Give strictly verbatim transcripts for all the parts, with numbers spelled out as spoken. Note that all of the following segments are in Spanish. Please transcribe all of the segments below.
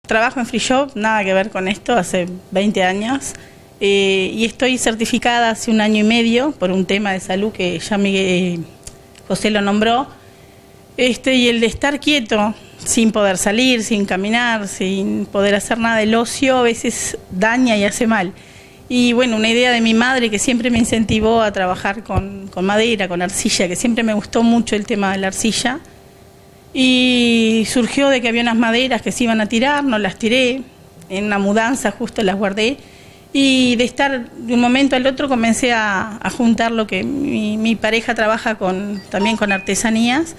trabajo en Free Shop, nada que ver con esto, hace veinte años. Eh, y estoy certificada hace un año y medio por un tema de salud que ya Miguel, José lo nombró. Este, y el de estar quieto, sin poder salir, sin caminar, sin poder hacer nada, el ocio a veces daña y hace mal. Y bueno, una idea de mi madre que siempre me incentivó a trabajar con, con madera, con arcilla, que siempre me gustó mucho el tema de la arcilla. Y surgió de que había unas maderas que se iban a tirar, no las tiré, en una mudanza justo las guardé. Y de estar de un momento al otro comencé a, a juntar lo que mi, mi pareja trabaja con, también con artesanías.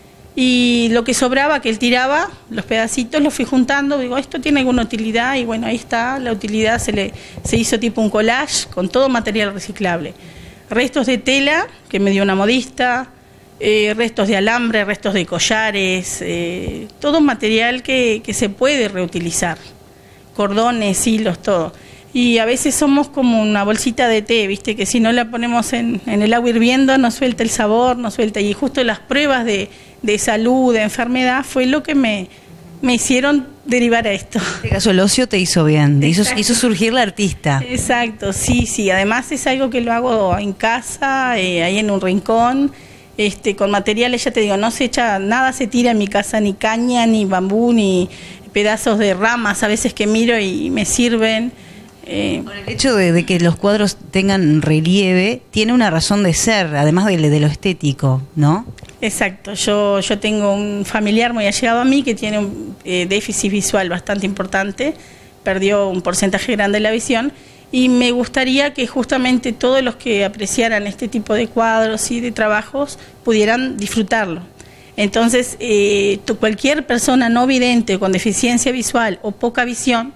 Y lo que sobraba, que él tiraba, los pedacitos, los fui juntando, digo, esto tiene alguna utilidad, y bueno, ahí está, la utilidad se, le, se hizo tipo un collage con todo material reciclable. Restos de tela, que me dio una modista, eh, restos de alambre, restos de collares, eh, todo material que, que se puede reutilizar, cordones, hilos, todo. Y a veces somos como una bolsita de té, ¿viste? Que si no la ponemos en, en el agua hirviendo, no suelta el sabor, no suelta. Y justo las pruebas de, de salud, de enfermedad, fue lo que me, me hicieron derivar a esto. En este caso el ocio te hizo bien, hizo, hizo surgir la artista. Exacto, sí, sí. Además es algo que lo hago en casa, eh, ahí en un rincón, este, con materiales, ya te digo, no se echa, nada se tira en mi casa, ni caña, ni bambú, ni pedazos de ramas, a veces que miro y me sirven. Eh, el hecho de, de que los cuadros tengan relieve tiene una razón de ser, además de, de lo estético, ¿no? Exacto, yo, yo tengo un familiar muy allegado a mí que tiene un eh, déficit visual bastante importante, perdió un porcentaje grande de la visión, y me gustaría que justamente todos los que apreciaran este tipo de cuadros y de trabajos pudieran disfrutarlo. Entonces, eh, cualquier persona no vidente con deficiencia visual o poca visión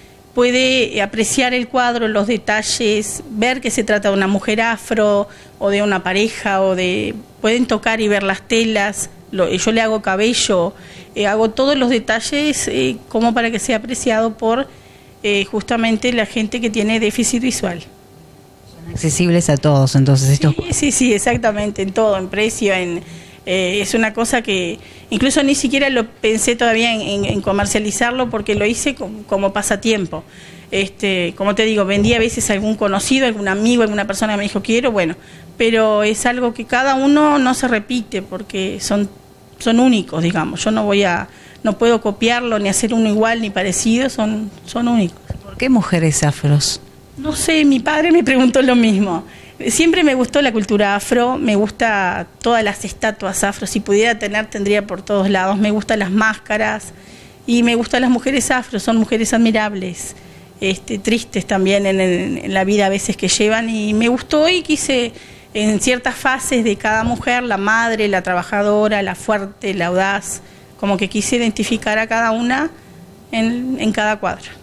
puede apreciar el cuadro, los detalles, ver que se trata de una mujer afro o de una pareja, o de pueden tocar y ver las telas, lo, yo le hago cabello, eh, hago todos los detalles eh, como para que sea apreciado por eh, justamente la gente que tiene déficit visual. Son accesibles a todos, entonces estos. Sí, sí, sí, exactamente, en todo, en precio, en Eh, es una cosa que incluso ni siquiera lo pensé todavía en, en, en comercializarlo, porque lo hice como, como pasatiempo. Este, como te digo, vendí a veces a algún conocido, algún amigo, alguna persona que me dijo quiero, bueno, pero es algo que cada uno no se repite porque son, son únicos, digamos. Yo no voy a, no puedo copiarlo ni hacer uno igual ni parecido, son, son únicos. ¿Por qué mujeres afros? No sé, mi padre me preguntó lo mismo. Siempre me gustó la cultura afro, me gusta todas las estatuas afro, si pudiera tener tendría por todos lados, me gustan las máscaras y me gustan las mujeres afro, son mujeres admirables, este, tristes también en, en, en la vida a veces que llevan, y me gustó y quise en ciertas fases de cada mujer, la madre, la trabajadora, la fuerte, la audaz, como que quise identificar a cada una en, en cada cuadro.